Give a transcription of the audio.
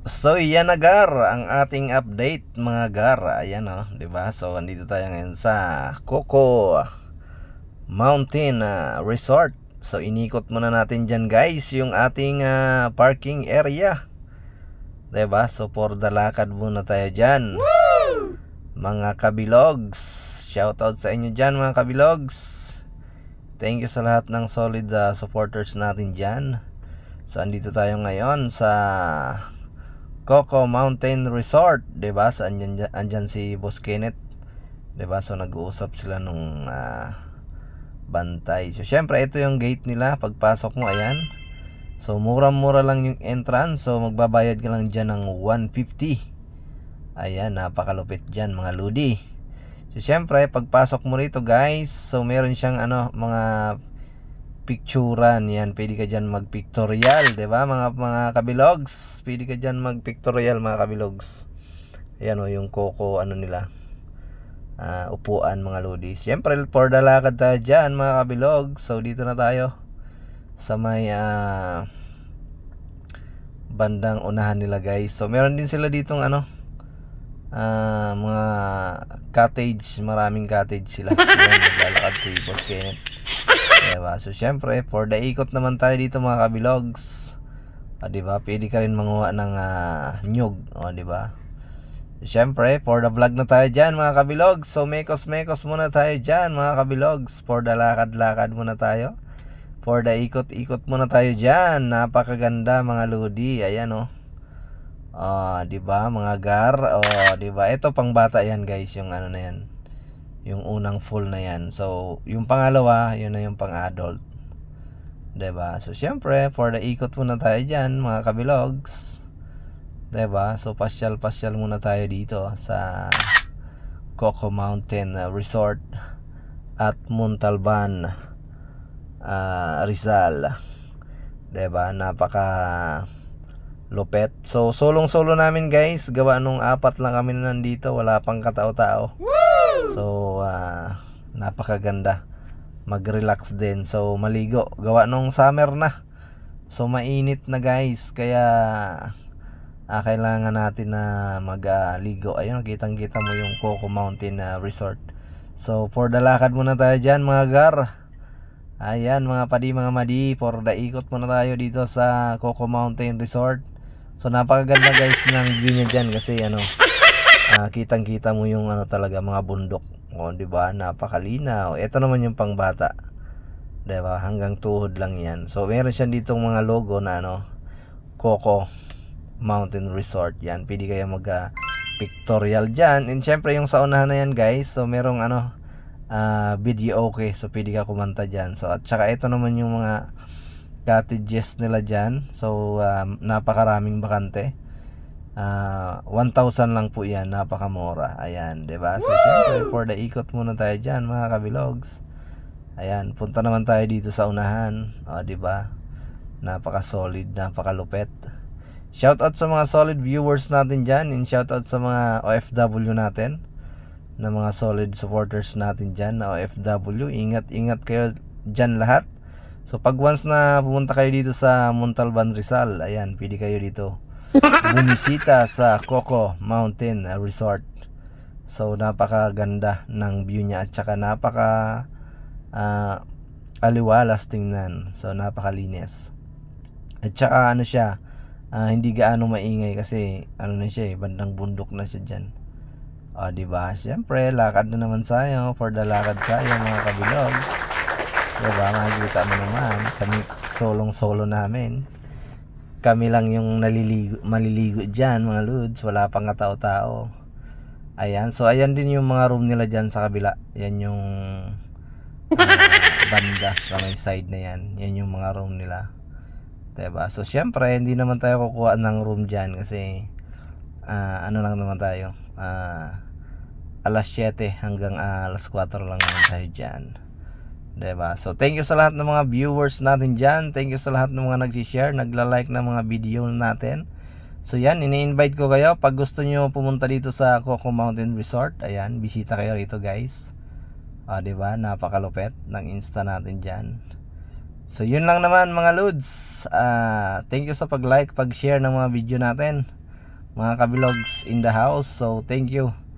So yan na gar ang ating update mga gar. Ayan di ba? So andito tayo ngayon sa Coco Mountain Resort. So inikot muna natin diyan guys yung ating parking area. 'Di ba? So for the lakad muna tayo diyan. Mga kabilogs, shoutout sa inyo diyan mga kabilogs. Thank you sa lahat ng solid supporters natin diyan. So andito tayo ngayon sa Coco Mountain Resort, 'di ba? So andyan si Boss Kenneth, 'di ba? So nag-uusap sila nung bantay. So syempre ito yung gate nila pagpasok mo, ayan. So mura-mura lang yung entrance. So magbabayad ka lang diyan ng 150. Ayan, napakalupit diyan mga ludi. So syempre pagpasok mo rito guys, so meron siyang mga picturean, yan, pwede ka dyan mag-pictorial, diba mga kabilogs, pwede ka dyan mag-pictorial mga kabilogs. Ayan yung Coco nila, upuan mga lodi. Siyempre for the lakad tayo dyan mga kabilogs. So dito na tayo sa may bandang unahan nila guys. So meron din sila ditong mga cottage, maraming cottage sila. Ayan, naglalakad si Boss Kenneth, diba? So syempre for the ikot naman tayo dito mga kabilogs, diba? Pwede ka rin manguha ng nyug, diba? So, syempre for the vlog na tayo dyan mga kabilogs. So mekos muna tayo dyan mga kabilogs. For the lakad muna tayo, for the ikot muna tayo dyan. Napakaganda mga lodi. Ayan diba mga gar, diba? Ito pang bata yan guys, yung na yan, yung unang full na yan. So yung pangalawa, yun na yung pang adult, diba? So syempre for the ikot muna tayo dyan mga kabilogs, diba? So pasyal muna tayo dito sa Coco Mountain Resort at Montalban, Rizal, diba? Napaka lupet. So solo namin guys, gawa nung apat lang kami na nandito, wala pang katao-tao. So napakaganda, mag-relax din. So maligo, gawa nung summer na, so mainit na guys, kaya kailangan natin na magligo. Ayun, kitang-kita mo yung Coco Mountain Resort. So for the lakad muna tayo dyan mga gar. Ayan mga padi, mga madi, for the ikot muna tayo dito sa Coco Mountain Resort. So napakaganda guys ng view niya dyan, kasi kitang-kita mo yung talaga mga bundok, diba? Napakalinaw. Ito naman yung pangbata, diba? Hanggang tuhod lang yan. So meron siya ditong mga logo na Coco Mountain Resort. Yan, pwede kayo mag pictorial dyan. And syempre yung sa unahan na yan guys, so merong video okay, so pwede ka kumanta dyan. So at saka ito naman yung mga cottages nila dyan. So napakaraming bakante, 1,000 lang po yan, napakamura. Ayan, diba? So syempre for the ikot muna tayo dyan mga kabilogs. Ayan, punta naman tayo dito sa unahan, diba? Napaka solid, napakalupet. Shoutout sa mga solid viewers natin dyan, and shoutout sa mga OFW natin, na mga solid supporters natin dyan na OFW. Ingat kayo dyan lahat. So pag once na pumunta kayo dito sa Montalban, Rizal, ayan, pwede kayo dito bumisita sa Coco Mountain Resort. So napakaganda ng view niya, at saka napaka aliwalas tingnan. So napakalinis, at saka siya, hindi gaano maingay, kasi na siya bandang bundok na siya dyan. Diba? Siyempre lakad na naman tayo, for the lakad tayo mga kabilogs, diba? Makikita mo naman kami, solo namin, kami lang yung maliligo dyan mga lods, wala pang katao-tao. Ayan, so ayan din yung mga room nila dyan sa kabila. Yan yung banda sa may side na yan, yan yung mga room nila, diba? So syempre hindi naman tayo kukuha ng room dyan, kasi lang naman tayo, alas 7 hanggang alas 4 lang naman tayo dyan, diba? So thank you sa lahat ng mga viewers natin dyan. Thank you sa lahat ng mga nag-share, nagla-like ng mga video natin. So yan, ini-invite ko kayo, pag gusto nyo pumunta dito sa Coco Mountain Resort, ayan, bisita kayo rito guys. Diba? Napakalupet ng insta natin dyan. So yun lang naman mga lods. Thank you sa pag-like, pag-share ng mga video natin. mga kabilogs in the house. So thank you.